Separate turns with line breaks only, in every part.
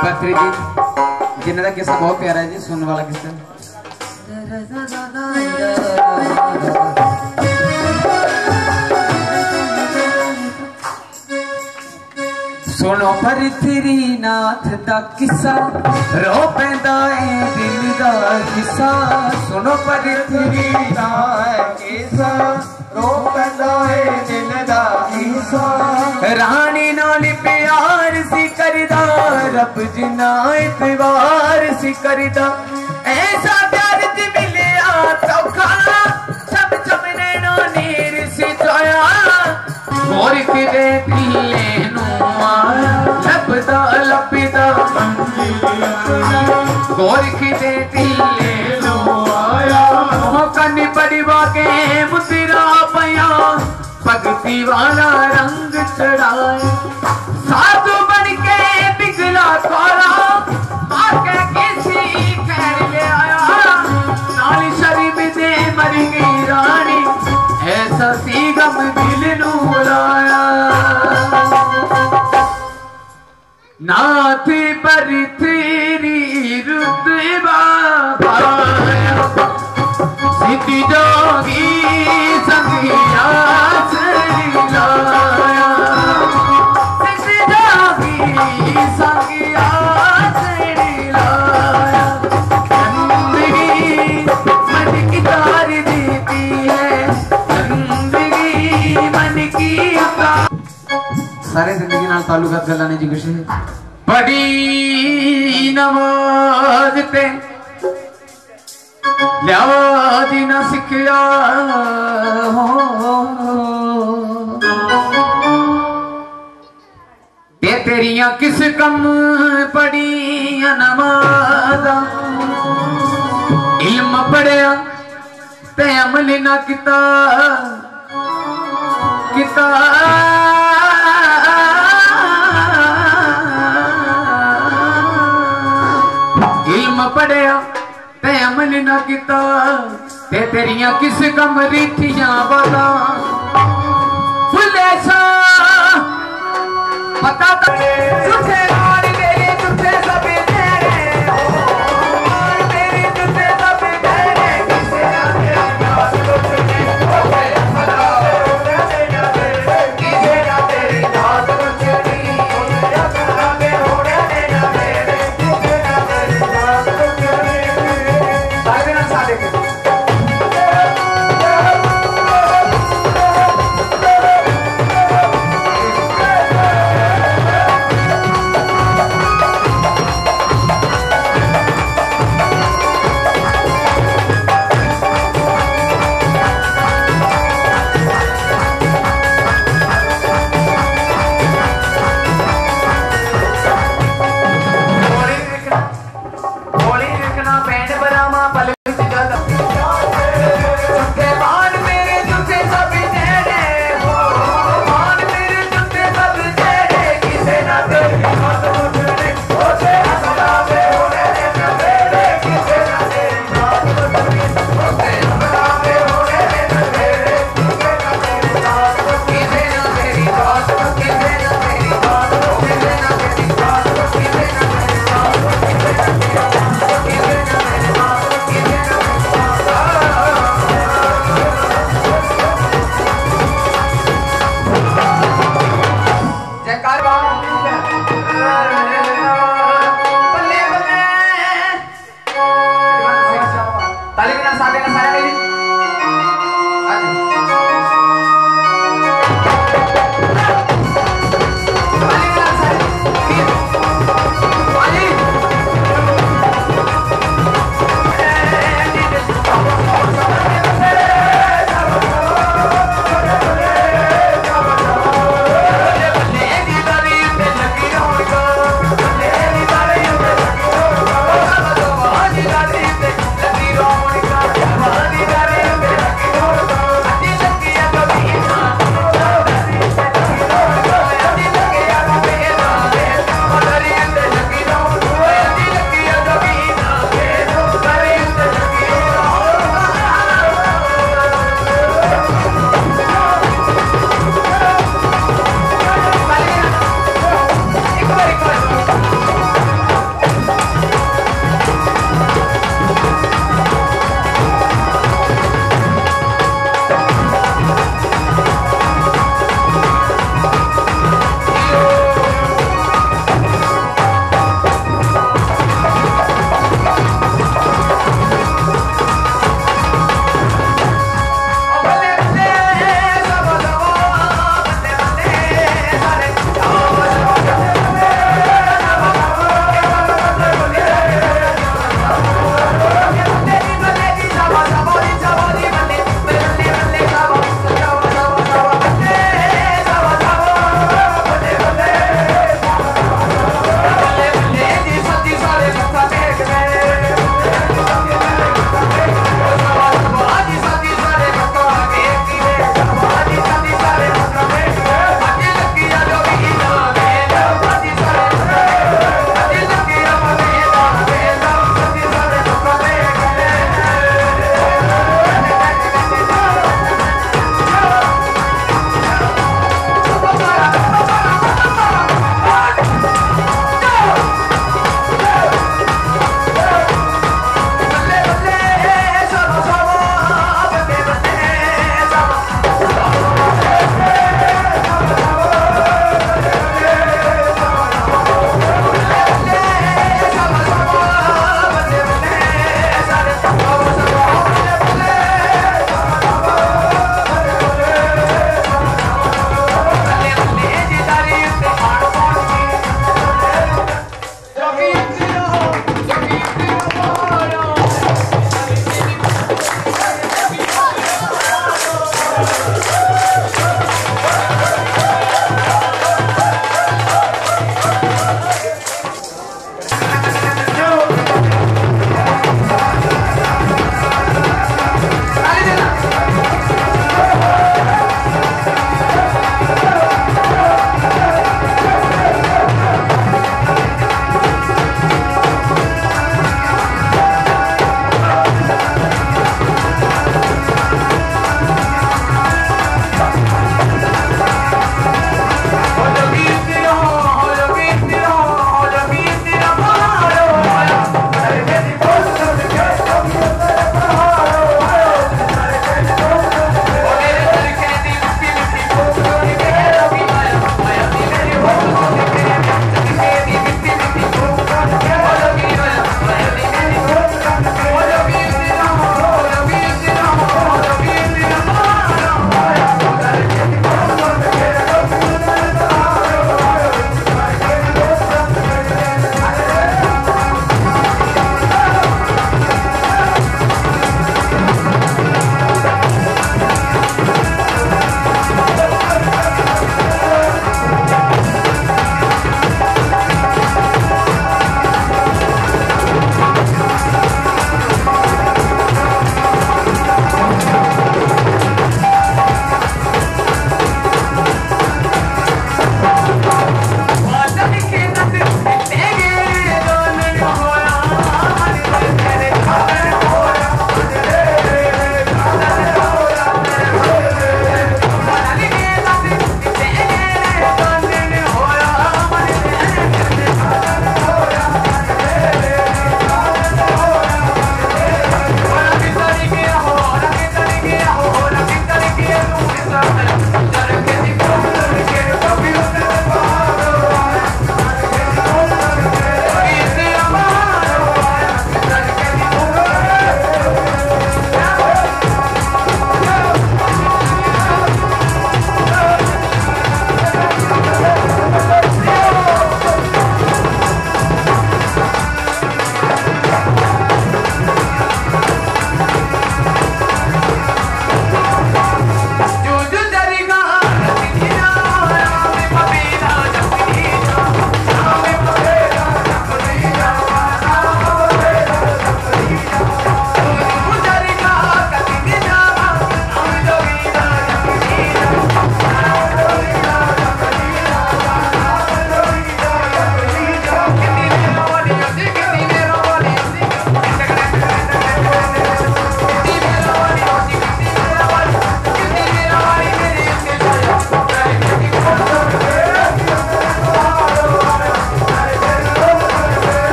Birthday गीत जिन्हें का किस्सा बहुत प्यारा है जी, सुनने वाला किस्सा। सुनो पृथ्वीनाथ दा किस्सा, रो पैंदा है दिल दा किस्सा। सुनो पृथ्वीनाथ किस्सा, रो पैंदा है दिल दा किस्सा। रानी नाल प्यार सी करदा, रब जिन्ना इतबार सी करदा। ऐसा प्यार च मिलिया सौखा, सब चमने नो नीर सी जाया। गोर किदे दिले नू आया, लपदा लपदा गोर किदे दिले नू आया। कनी परिवा के मुतिरा पया, भगती वाला रंग चढ़ाए। साधु बन के पिघला थोड़ा, आके किसी खैर ले आया। नाली शरीफ दे मर गई रानी, ऐसा सी गम दिल नू लाया। नाथ पर तेरी रुतबा पाया, सिद्धि जोगी संगिया लाया। सिद्धि जोगी संगिया लाया। जिंदगी मन की तार देती है, जिंदगी मन की तार। सारे जिंदगी नाल ताल्लुकात गल्लां ने जी कुछ बड़ी नमाज ते लियावा दी ना सिखया हो। ते तेरियां किस कम पढ़ियां नमाज़ां, इल्म पढ़िया ते अमल ना किता। इल्म पढ़िया ते अमल ना किता, ते तेरियां किस कम रीठियां वाला। फुले सा पता झूठे नाल मेरे झूठे सब तेरे हो, मेरे झूठे सब तेरे। किसे ना तेरा नाम रुठने हो गया भला, किसे ना तेरी नाम रुठनी हो गया भला। के होने देना मेरे, किसे ना तेरी नाम रुठनी। सारे ना सारे के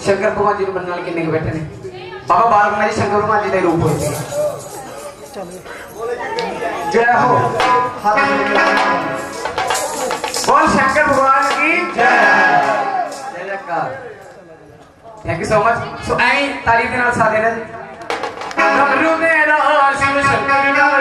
शंकर भगवान जी बनने वाले किन्ने बैठे ने बाबा बाल गंगा जी शंकर भगवान जी का रूप होते हैं। जय हो बोल शंकर भगवान की जय जय जयकार। Thank you so much. So आई तारीफ के नाल सारे ने डमरू मेरा शिव शंकर